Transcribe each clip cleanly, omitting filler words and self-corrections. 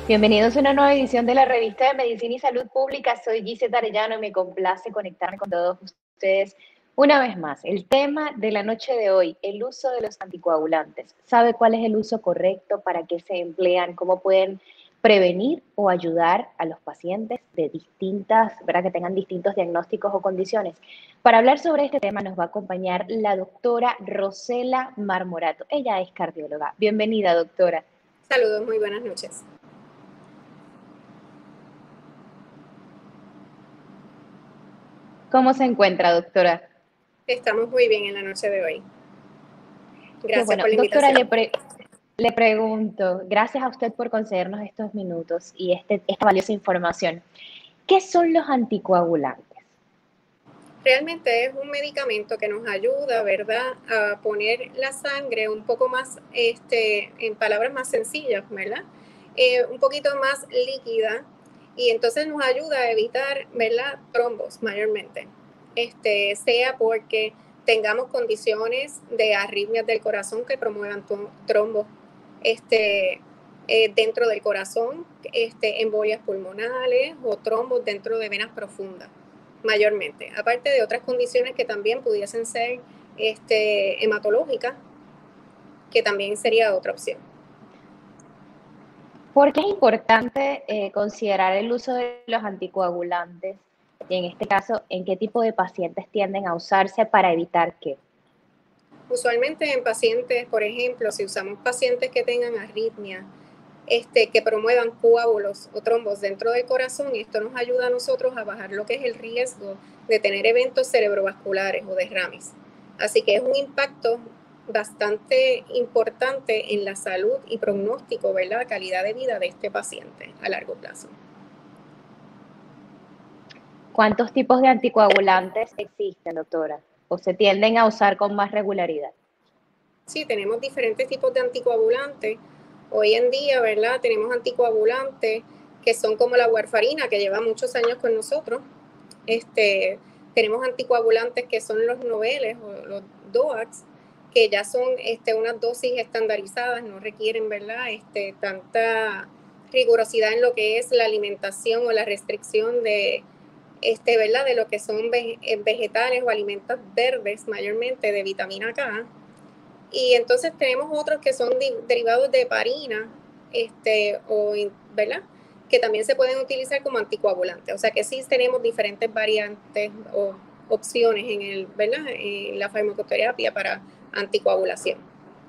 Bienvenidos a una nueva edición de la revista de Medicina y Salud Pública. Soy Gisette Arellano y me complace conectarme con todos ustedes una vez más. El tema de la noche de hoy, el uso de los anticoagulantes. ¿Sabe cuál es el uso correcto? ¿Para qué se emplean? ¿Cómo pueden prevenir o ayudar a los pacientes de distintas, ¿verdad? Que tengan distintos diagnósticos o condiciones? Para hablar sobre este tema nos va a acompañar la doctora Rosela Marmorato. Ella es cardióloga. Bienvenida, doctora. Saludos, muy buenas noches. ¿Cómo se encuentra, doctora? Estamos muy bien en la noche de hoy. Qué Gracias bueno. por la Doctora, invitación. le pregunto, gracias a usted por concedernos estos minutos y esta valiosa información. ¿Qué son los anticoagulantes? Realmente es un medicamento que nos ayuda, ¿verdad?, a poner la sangre un poco más, en palabras más sencillas, ¿verdad? Un poquito más líquida y entonces nos ayuda a evitar, ¿verdad?, trombos mayormente. Sea porque tengamos condiciones de arritmias del corazón que promuevan trombos, dentro del corazón, embolias pulmonales o trombos dentro de venas profundas mayormente, aparte de otras condiciones que también pudiesen ser hematológicas, que también sería otra opción. ¿Por qué es importante considerar el uso de los anticoagulantes? Y en este caso, ¿en qué tipo de pacientes tienden a usarse para evitar qué? Usualmente en pacientes, por ejemplo, si usamos pacientes que tengan arritmia, que promuevan coágulos o trombos dentro del corazón, esto nos ayuda a nosotros a bajar lo que es el riesgo de tener eventos cerebrovasculares o derrames. Así que es un impacto bastante importante en la salud y pronóstico, ¿verdad?, calidad de vida de este paciente a largo plazo. ¿Cuántos tipos de anticoagulantes existen, doctora? ¿O se tienden a usar con más regularidad? Sí, tenemos diferentes tipos de anticoagulantes. Hoy en día, ¿verdad? Tenemos anticoagulantes que son como la warfarina, que lleva muchos años con nosotros. Tenemos anticoagulantes que son los noveles o los DOACs, que ya son unas dosis estandarizadas, no requieren, ¿verdad?, tanta rigurosidad en lo que es la alimentación o la restricción de, ¿verdad?, de lo que son vegetales o alimentos verdes, mayormente de vitamina K. Y entonces tenemos otros que son derivados de heparina, ¿verdad?, que también se pueden utilizar como anticoagulantes. O sea que sí tenemos diferentes variantes o opciones ¿verdad?, en la farmacoterapia para anticoagulación.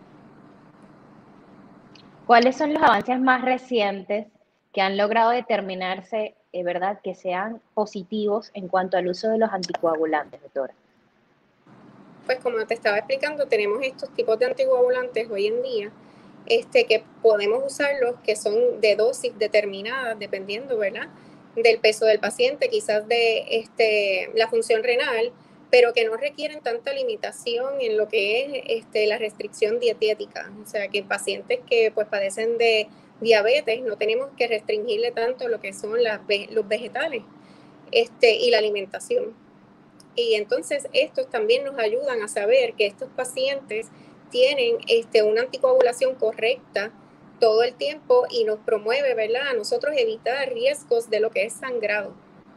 ¿Cuáles son los avances más recientes que han logrado determinarse, verdad, que sean positivos en cuanto al uso de los anticoagulantes, doctora? Pues como te estaba explicando, tenemos estos tipos de anticoagulantes hoy en día, que podemos usarlos, que son de dosis determinadas, dependiendo, ¿verdad?, del peso del paciente, quizás de la función renal, pero que no requieren tanta limitación en lo que es la restricción dietética. O sea, que pacientes que pues padecen de diabetes no tenemos que restringirle tanto lo que son los vegetales y la alimentación. Y entonces estos también nos ayudan a saber que estos pacientes tienen una anticoagulación correcta todo el tiempo y nos promueve, ¿verdad?, a nosotros evitar riesgos de lo que es sangrado.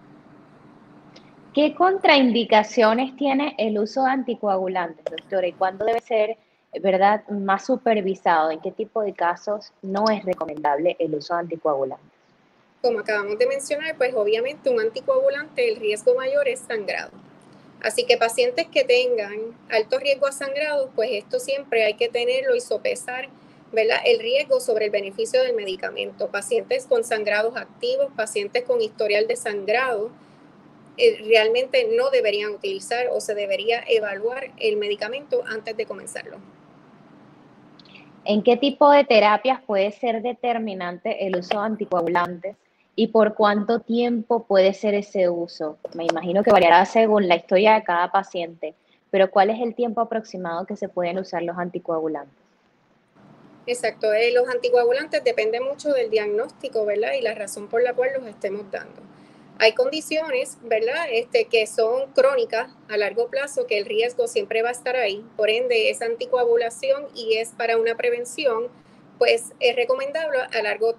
¿Qué contraindicaciones tiene el uso de anticoagulantes, doctora? ¿Y cuándo debe ser, verdad, más supervisado? ¿En qué tipo de casos no es recomendable el uso de anticoagulantes? Como acabamos de mencionar, pues obviamente un anticoagulante, el riesgo mayor es sangrado. Así que pacientes que tengan alto riesgo a sangrado, pues esto siempre hay que tenerlo y sopesar, ¿verdad?, el riesgo sobre el beneficio del medicamento. Pacientes con sangrados activos, pacientes con historial de sangrado, realmente no deberían utilizar o se debería evaluar el medicamento antes de comenzarlo. ¿En qué tipo de terapias puede ser determinante el uso de anticoagulantes y por cuánto tiempo puede ser ese uso? Me imagino que variará según la historia de cada paciente, pero ¿cuál es el tiempo aproximado que se pueden usar los anticoagulantes? Exacto, los anticoagulantes depende mucho del diagnóstico, ¿verdad?, y la razón por la cual los estemos dando. Hay condiciones, ¿verdad?, que son crónicas a largo plazo, que el riesgo siempre va a estar ahí. Por ende, esa anticoagulación y es para una prevención, pues es recomendable a largo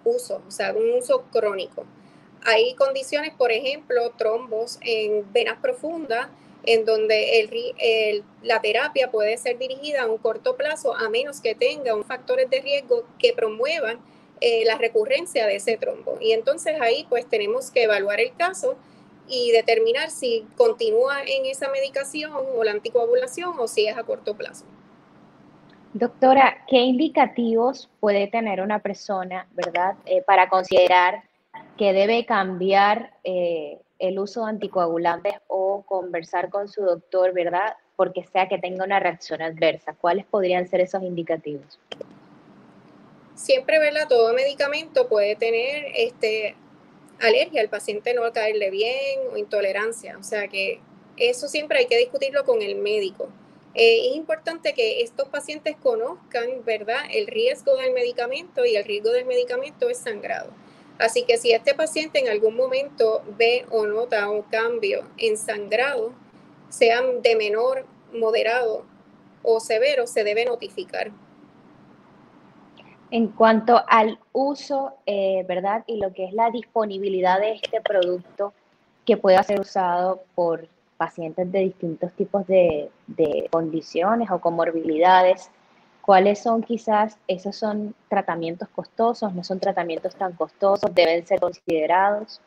uso, o sea, un uso crónico. Hay condiciones, por ejemplo, trombos en venas profundas, en donde la terapia puede ser dirigida a un corto plazo, a menos que tenga unos factores de riesgo que promuevan la recurrencia de ese trombo. Y entonces ahí pues tenemos que evaluar el caso y determinar si continúa en esa medicación o la anticoagulación o si es a corto plazo. Doctora, ¿qué indicativos puede tener una persona, verdad, para considerar que debe cambiar el uso de anticoagulantes o conversar con su doctor, verdad, porque sea que tenga una reacción adversa? ¿Cuáles podrían ser esos indicativos? Siempre, ¿verdad? Todo medicamento puede tener alergia, al paciente no caerle bien o intolerancia, o sea que eso siempre hay que discutirlo con el médico. Es importante que estos pacientes conozcan, ¿verdad?, el riesgo del medicamento, y el riesgo del medicamento es sangrado. Así que si este paciente en algún momento ve o nota un cambio en sangrado, sean de menor, moderado o severo, se debe notificar. En cuanto al uso, ¿verdad? Y lo que es la disponibilidad de este producto que pueda ser usado por pacientes de distintos tipos de condiciones o comorbilidades, ¿cuáles son quizás, esos son tratamientos costosos, no son tratamientos tan costosos, deben ser considerados?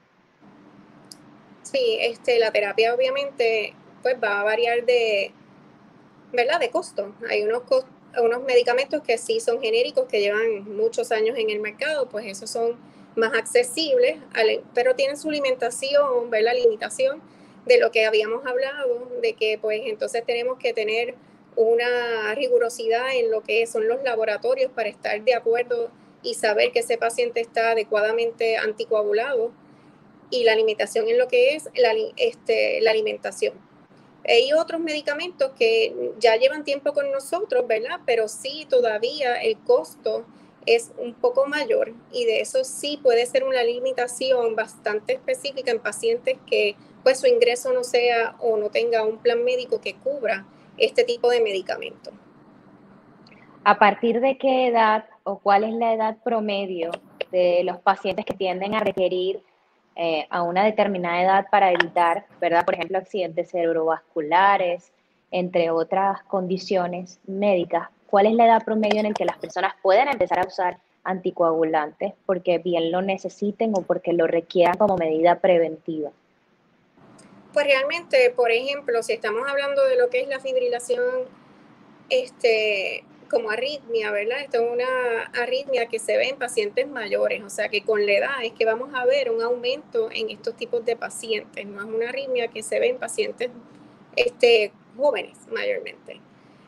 Sí, la terapia obviamente pues va a variar ¿verdad?, de costo. Hay unos medicamentos que sí son genéricos, que llevan muchos años en el mercado, pues esos son más accesibles, pero tienen su limitación, ¿verdad?, limitación de lo que habíamos hablado, de que pues entonces tenemos que tener una rigurosidad en lo que son los laboratorios para estar de acuerdo y saber que ese paciente está adecuadamente anticoagulado, y la limitación en lo que es la alimentación. Hay otros medicamentos que ya llevan tiempo con nosotros, ¿verdad? Pero sí, todavía el costo es un poco mayor, y de eso sí puede ser una limitación bastante específica en pacientes que pues su ingreso no sea o no tenga un plan médico que cubra este tipo de medicamento. ¿A partir de qué edad o cuál es la edad promedio de los pacientes que tienden a requerir a una determinada edad para evitar, ¿verdad? Por ejemplo, accidentes cerebrovasculares, entre otras condiciones médicas? ¿Cuál es la edad promedio en la que las personas pueden empezar a usar anticoagulantes porque bien lo necesiten o porque lo requieran como medida preventiva? Pues realmente, por ejemplo, si estamos hablando de lo que es la fibrilación como arritmia, ¿verdad? Esto es una arritmia que se ve en pacientes mayores, o sea que con la edad es que vamos a ver un aumento en estos tipos de pacientes, no es una arritmia que se ve en pacientes jóvenes mayormente.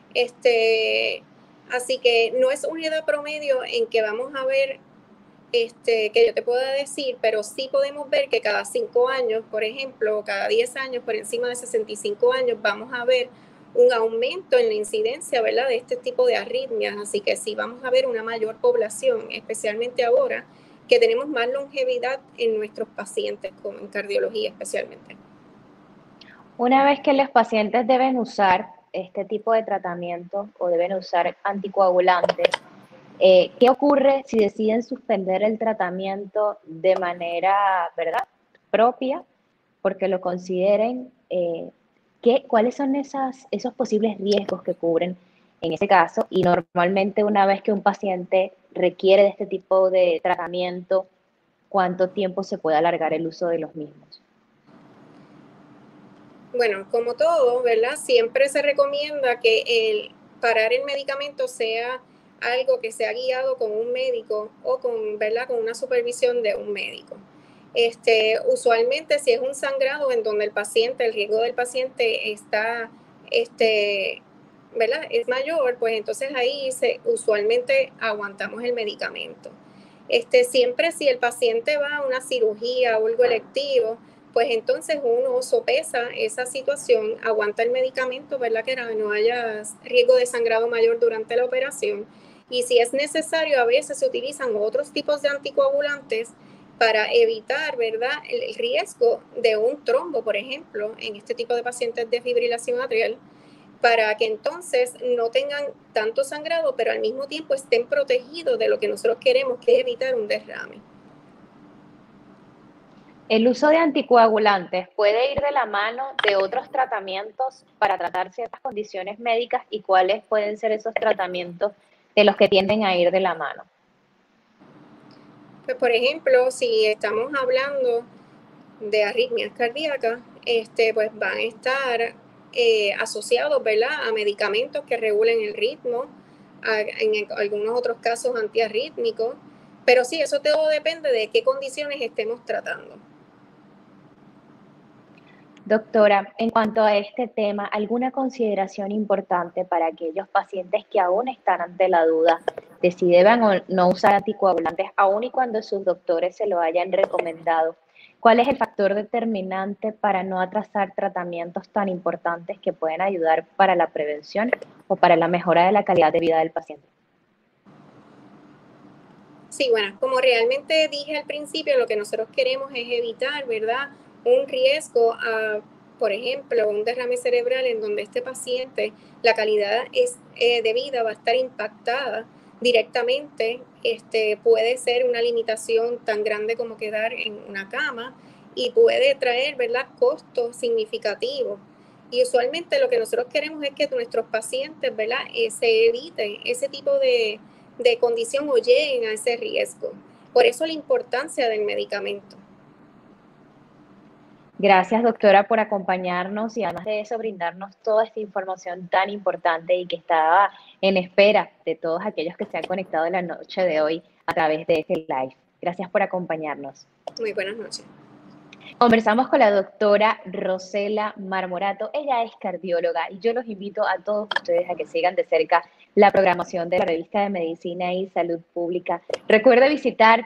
Así que no es una edad promedio en que vamos a ver que yo te pueda decir, pero sí podemos ver que cada 5 años, por ejemplo, o cada 10 años, por encima de 65 años, vamos a ver un aumento en la incidencia, ¿verdad?, de este tipo de arritmias. Así que sí vamos a ver una mayor población, especialmente ahora que tenemos más longevidad en nuestros pacientes, como en cardiología especialmente. Una vez que los pacientes deben usar este tipo de tratamiento o deben usar anticoagulantes, ¿qué ocurre si deciden suspender el tratamiento de manera, ¿verdad?, propia, porque lo consideren? ¿Cuáles son esos posibles riesgos que cubren en ese caso? Y normalmente una vez que un paciente requiere de este tipo de tratamiento, ¿cuánto tiempo se puede alargar el uso de los mismos? Bueno, como todo, ¿verdad? Siempre se recomienda que el parar el medicamento sea algo que sea guiado con un médico o con, ¿verdad?, con una supervisión de un médico. Usualmente si es un sangrado en donde el riesgo del paciente está, ¿verdad?, es mayor, pues entonces ahí usualmente aguantamos el medicamento. Siempre si el paciente va a una cirugía o algo electivo, pues entonces uno sopesa esa situación, aguanta el medicamento, ¿verdad?, que no haya riesgo de sangrado mayor durante la operación. Y si es necesario, a veces se utilizan otros tipos de anticoagulantes para evitar, ¿verdad?, el riesgo de un trombo, por ejemplo, en este tipo de pacientes de fibrilación atrial. para que entonces no tengan tanto sangrado, pero al mismo tiempo estén protegidos de lo que nosotros queremos, que es evitar un derrame. ¿El uso de anticoagulantes puede ir de la mano de otros tratamientos para tratar ciertas condiciones médicas y cuáles pueden ser esos tratamientos de los que tienden a ir de la mano? Pues, por ejemplo, si estamos hablando de arritmias cardíacas, pues van a estar asociados, ¿verdad?, a medicamentos que regulen el ritmo, en algunos otros casos antiarrítmicos, pero sí, eso todo depende de qué condiciones estemos tratando. Doctora, en cuanto a este tema, ¿alguna consideración importante para aquellos pacientes que aún están ante la duda de si deben o no usar anticoagulantes, aun y cuando sus doctores se lo hayan recomendado? ¿Cuál es el factor determinante para no atrasar tratamientos tan importantes que pueden ayudar para la prevención o para la mejora de la calidad de vida del paciente? Sí, bueno, como realmente dije al principio, lo que nosotros queremos es evitar, ¿verdad?, un riesgo a, por ejemplo, un derrame cerebral en donde este paciente, la calidad de vida va a estar impactada directamente. Puede ser una limitación tan grande como quedar en una cama y puede traer, ¿verdad?, costos significativos. Y usualmente lo que nosotros queremos es que nuestros pacientes, ¿verdad?, se eviten ese tipo de condición o lleguen a ese riesgo. Por eso la importancia del medicamento. Gracias, doctora, por acompañarnos y además de eso brindarnos toda esta información tan importante y que estaba en espera de todos aquellos que se han conectado en la noche de hoy a través de este live. Gracias por acompañarnos. Muy buenas noches. Conversamos con la doctora Rosela Marmorato. Ella es cardióloga y yo los invito a todos ustedes a que sigan de cerca la programación de la Revista de Medicina y Salud Pública. Recuerde visitar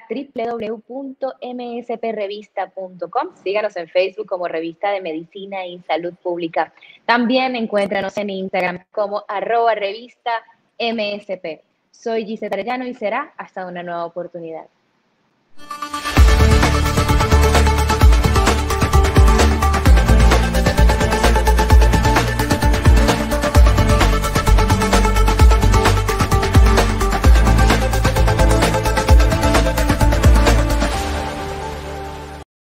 www.msprevista.com. Síganos en Facebook como Revista de Medicina y Salud Pública. También encuéntranos en Instagram como @revista MSP. Soy Gisela Arellano y será hasta una nueva oportunidad.